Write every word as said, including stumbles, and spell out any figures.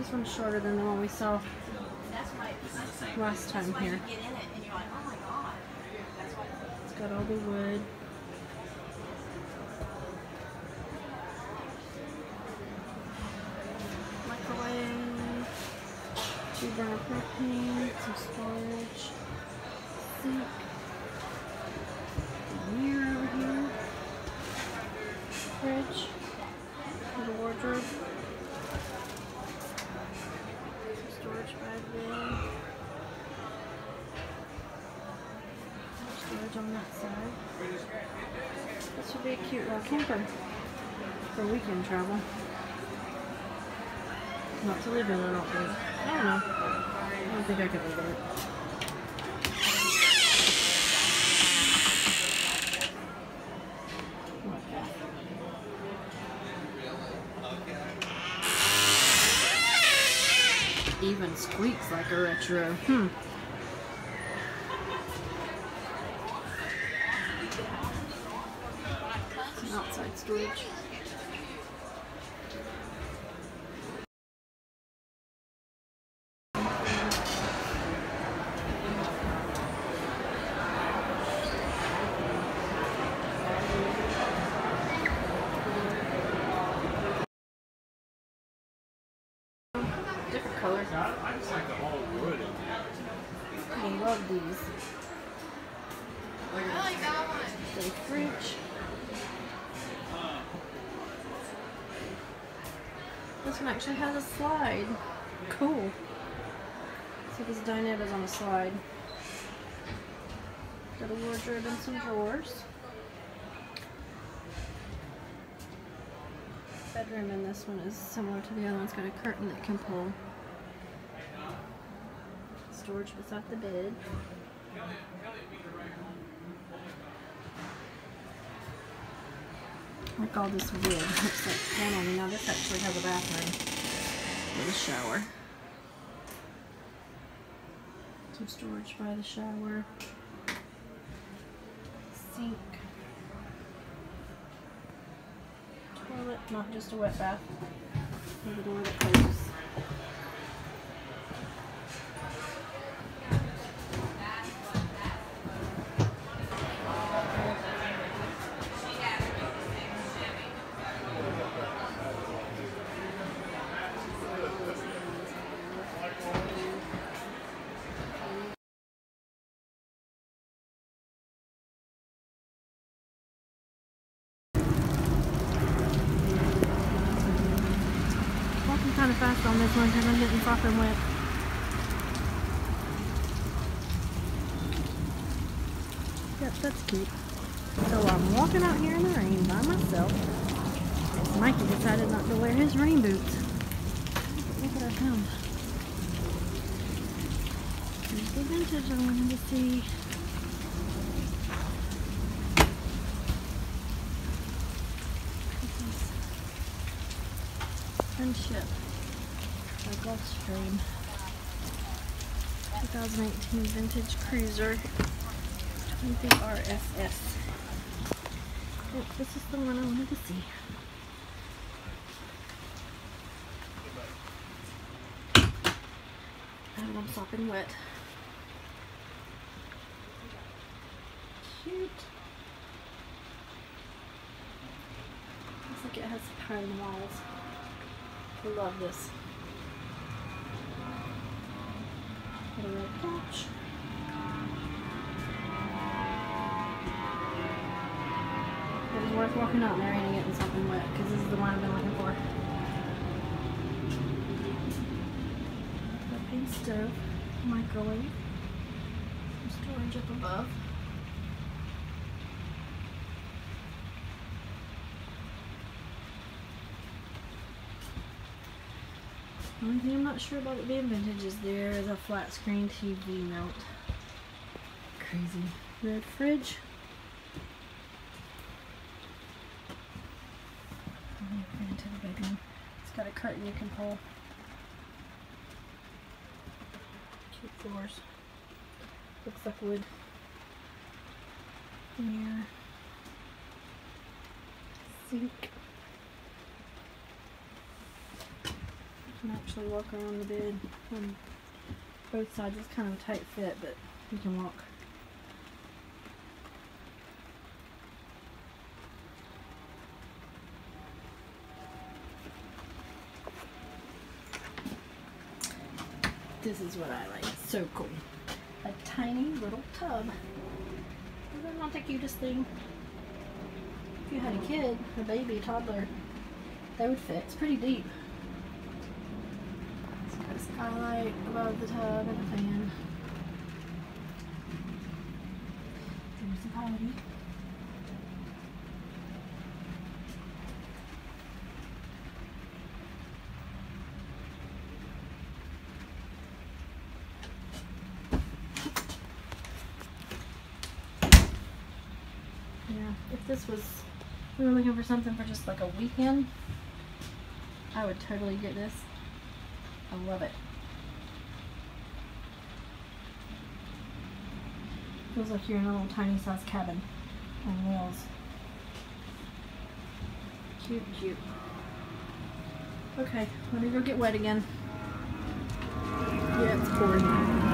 This one's shorter than the one we saw last time here. It's got all the wood. Microwave, two burner propane, some storage, sink, a mirror over here, fridge, little wardrobe, some storage by the bed, storage on that side. This would be a cute little camper for weekend travel. Not to live in, I don't think. I don't know. I don't think I could live in it. Even squeaks like a retro. Hmm. Some outside storage. Different colors. I just like the whole wood. I love these. Oh, you got one. The fridge. This one actually has a slide. Cool. So this dinette is on a slide. Got a wardrobe and some drawers. Bedroom in this one is similar to the other one. It's got a curtain that can pull. Storage beside the bed. Like all this wood. Looks like panel. Now this actually has a bathroom with a shower. Some storage by the shower. Sink. Toilet, not just a wet bath. With a door that closes. Kind of fast on this one because I'm getting soft and wet. Yep, that's cute. So I'm walking out here in the rain by myself. Mikey decided not to wear his rain boots. Look what I found. Here's the vintage I wanted to see. This is Friendship. A Gulfstream twenty eighteen vintage cruiser twenty R S S. Oh, this is the one I wanted to see. And I'm sopping wet. Cute. Looks like it has pine walls. I love this. Got a red couch. It was worth walking out in the rain and getting something wet because this is the one I've been looking for. Propane stove, microwave, some storage up above. The only thing I'm not sure about it being vintage is there is a flat screen T V mount. Crazy. Red fridge. Into the bedroom. It's got a curtain you can pull. Cute floors. Looks like wood. Mirror. Sink. can actually walk around the bed on both sides. It's kind of a tight fit, but you can walk. This is what I like. It's so cool. A tiny little tub. Is that not the cutest thing? If you had a kid, a baby, a toddler, they would fit. It's pretty deep. It's got a skylight above the tub and a fan. There's the potty. If this was, we were looking for something for just like a weekend, I would totally get this. I love it. Feels like you're in a little tiny size cabin on wheels. Cute, cute. Okay, let me go get wet again. Yeah, it's pouring.